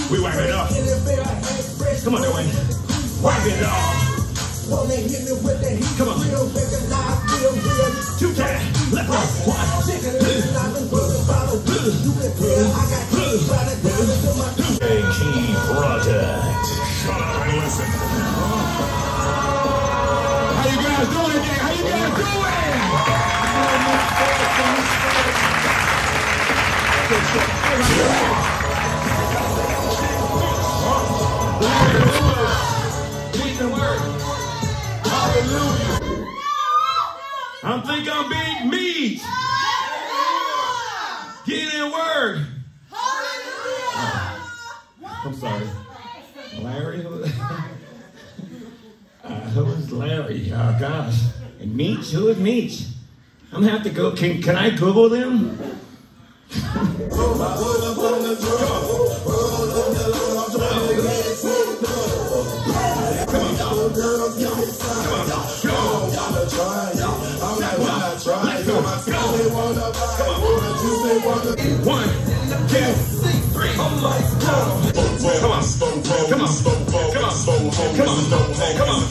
We wipe it up. Come on, Dwayne. Wipe it off. Come on. Two times. Left right. One. Key Project. Shut up and listen. How you guys doing, gang? How you guys I think I'm big meat. Get in word. I'm sorry. Larry? Who is Larry? Oh, gosh. And Meach? Who is Meach? I'm gonna have to go. Can I Google them? One, two, three. Come on. Come on. Come on. Come on. Come on.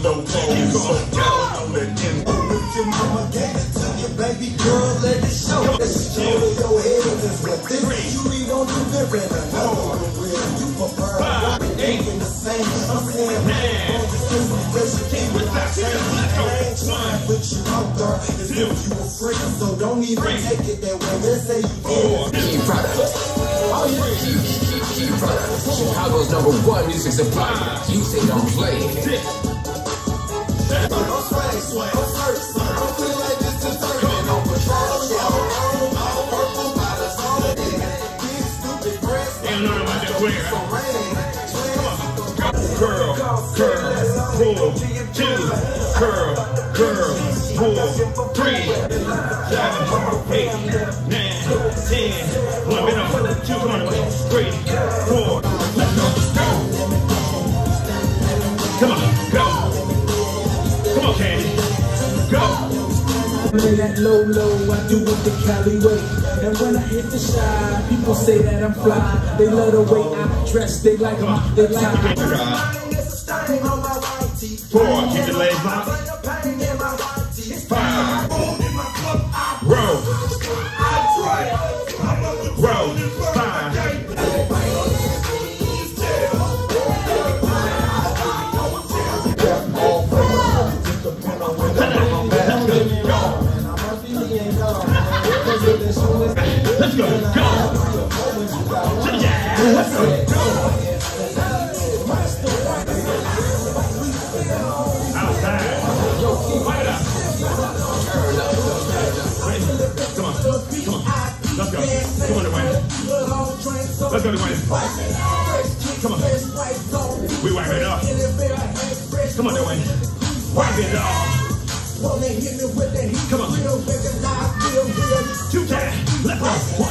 Your mama gave it to you, baby girl, let it show. Show your head in this with this. You read on the mirror, you prefer ain't the same. I'm saying, with you out there, as if you were free. So don't even take it that way. Let's say you Key Product. Key Product. Chicago's #1 music supplier. You say don't play. Don't sway. Curl, pull, 2, curl, pull, 3, 7, 8, 9, 10, 1 minute, 2, come on, 3, 4, let's go. Come on, go. Come on, Candy, go. That low, I do it the Cali way. And when I hit the shine, people say that I'm fly. They love the way I dress, they like my, they like my. 4, keep your legs up. 5, roll. Roll, 5. Let's go, go! Yeah, let's go, go! Outside. Fight up! Come on, let's go. Come on, Dwayne. Let's go, Dwayne. Come on. We wipe it up. Come on, Dwayne. Wipe it off. Come on. 2 times. Left right. 1,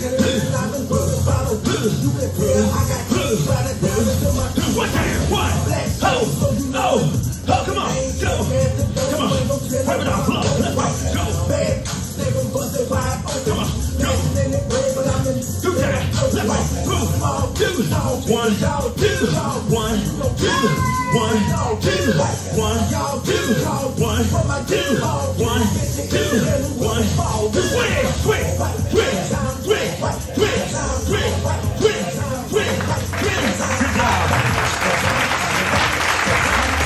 2. 1 time. 1. Oh. Come on. Go. Come on. Wipe it off. Left right. Go. Come on. Go. 2 times. Left right. 2. 1, 2. 1, 2. 1, 2. 1, 2. 1, 2. 1, 2. 1. Swing. Good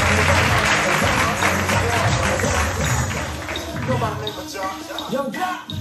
job. Yo,